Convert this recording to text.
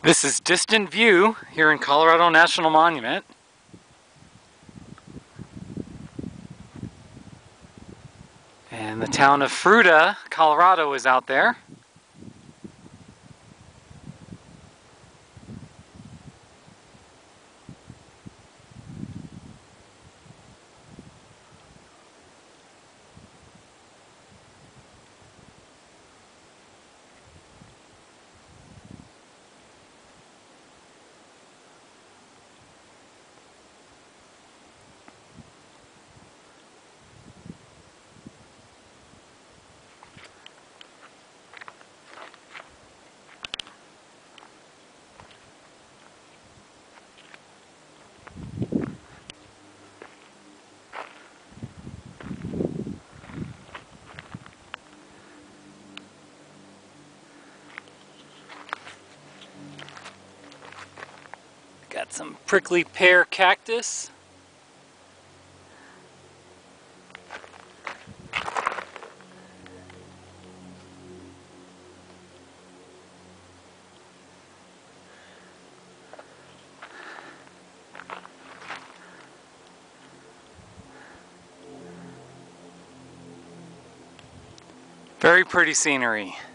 This is Distant View here in Colorado National Monument. And the town of Fruita, Colorado is out there. Got some prickly pear cactus. Very pretty scenery.